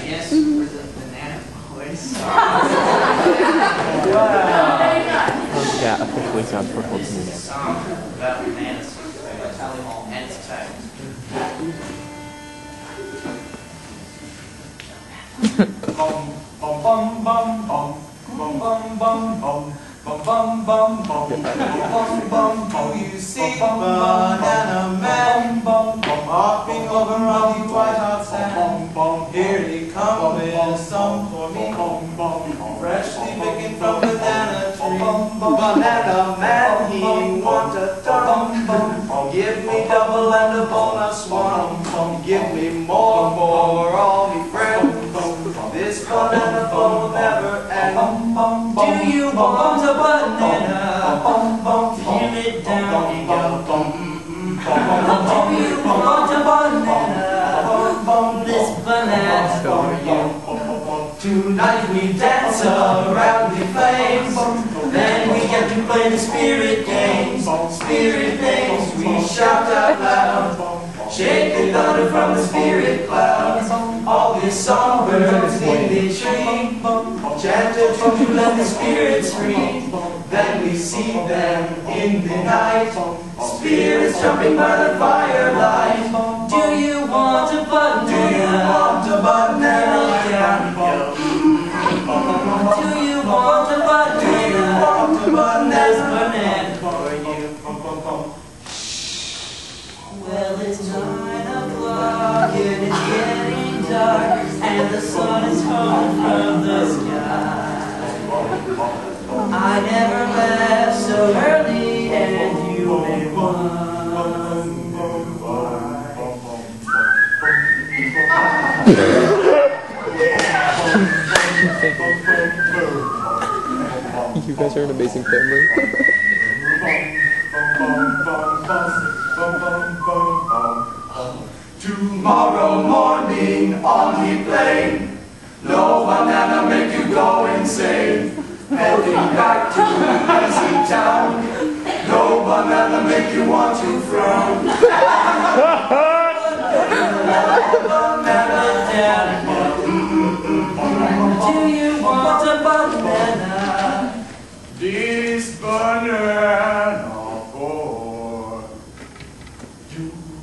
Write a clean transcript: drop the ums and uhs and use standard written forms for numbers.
Yes, we're the banana boys. Yeah, officially sounds purple to me. It's a song about bananas by Tally Hall, and it's titled. Bum bum bum bum bum bum bum bum bum. Bum bum bum bum bum bum bum. You see banana man hopping over on the white hot sand. Here he comes with some for me, freshly picking from the banana tree. Banana man, he want a ton. Give me double and a bonus one. Give me more for all me friends. This banana will never end. Do you want a banana? Feel it down, you go. Do you want a banana? This banana's for you. Tonight we dance around the flames. Then we get to play the spirit games. Spirit games, we shout out loud. Shake the thunder from the spirit clouds. All the songbirds in the tree chanted to let the spirits free. Then we see them in the night, spirits jumping by the firelight. Do you want a banana? Do you want a banana? Down we go. Do you want a banana? Do you want a banana? There's banana for you. Well, it's 9 o'clock, it is getting dark, and the sun is falling from the sky. I never left so early, and you may wonder why. You guys are an amazing family. Tomorrow morning on the plane, no banana make you go insane. Heading back to easy town, no banana make you want to frown. Do you want a banana? This banana for you.